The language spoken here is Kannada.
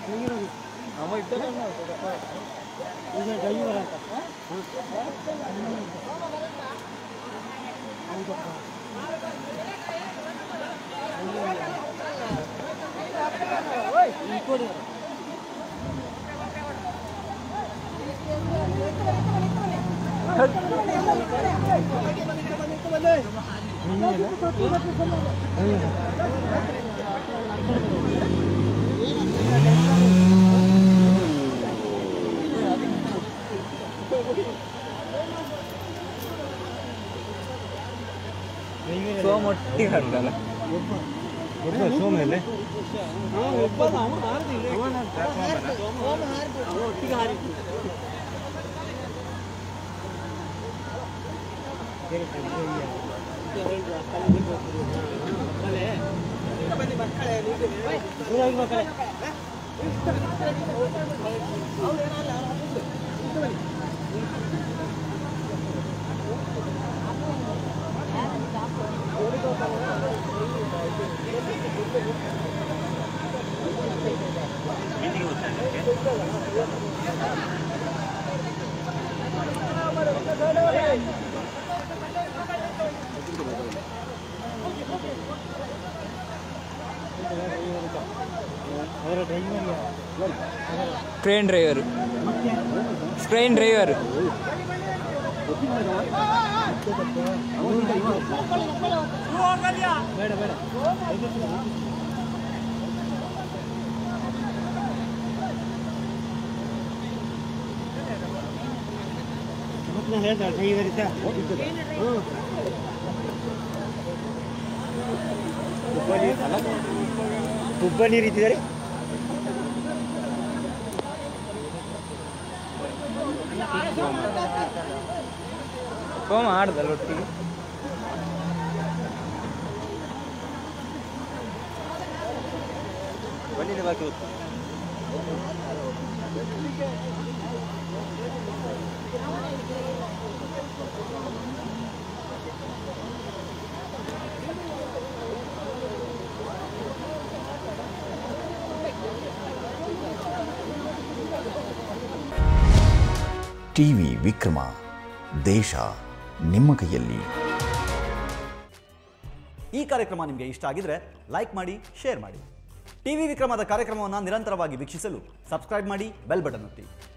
ಸೋಮೊಟ್ಟಿ ಹಾಡ್ದಲ್ಲ ಸೋಮೇಲೆ ಕ್ರೇನ್ ಡ್ರೈವರ್ ತುಪ್ಪ ನೀರು ಇಟ್ಟಿದ್ದಾರೆ. ಸೋಮ ಆಡ್ದಲ್ಲ ಒಟ್ಟಿಗೆ ಬಂದಿದೆ ಬಾಕಿ ಹೊತ್ತು ಟಿವಿ ವಿಕ್ರಮ, ದೇಶ ನಿಮ್ಮ ಕೈಯಲ್ಲಿ. ಈ ಕಾರ್ಯಕ್ರಮ ನಿಮಗೆ ಇಷ್ಟ ಆಗಿದ್ರೆ ಲೈಕ್ ಮಾಡಿ, ಶೇರ್ ಮಾಡಿ. ಟಿವಿ ವಿಕ್ರಮದ ಕಾರ್ಯಕ್ರಮವನ್ನು ನಿರಂತರವಾಗಿ ವೀಕ್ಷಿಸಲು ಸಬ್ಸ್ಕ್ರೈಬ್ ಮಾಡಿ, ಬೆಲ್ ಬಟನ್ ಒತ್ತಿ.